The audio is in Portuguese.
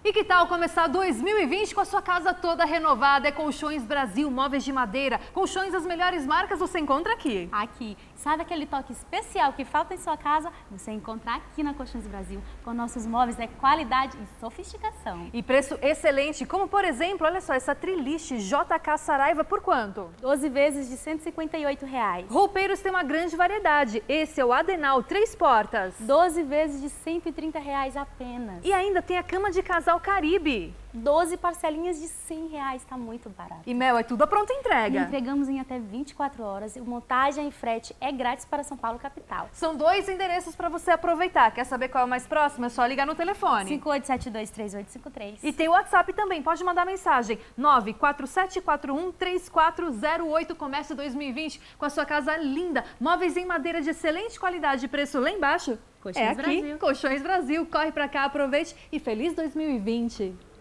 E que tal começar 2020 com a sua casa toda renovada? É Colchões Brasil, móveis de madeira. Colchões das melhores marcas você encontra aqui. Aqui. Sabe aquele toque especial que falta em sua casa? Você encontra aqui na Colchões Brasil. Com nossos móveis é qualidade e sofisticação. E preço excelente, como por exemplo, olha só, essa Triliche JK Saraiva por quanto? 12 vezes de R$ 158. Roupeiros tem uma grande variedade. Esse é o Adenal 3 portas. 12 vezes de R$ 130 apenas. E ainda tem a cama de casal Caribe. 12 parcelinhas de R$ 100, tá muito barato. E Mel, é tudo a pronta entrega. Entregamos em até 24 horas e montagem e frete é grátis para São Paulo capital. São 2 endereços para você aproveitar. Quer saber qual é o mais próximo? É só ligar no telefone. 58723853. E tem o WhatsApp também, pode mandar mensagem. 947413408. Comece 2020 com a sua casa linda. Móveis em madeira de excelente qualidade e preço lá embaixo. Colchões é aqui, Brasil. Colchões Brasil. Corre para cá, aproveite e feliz 2020.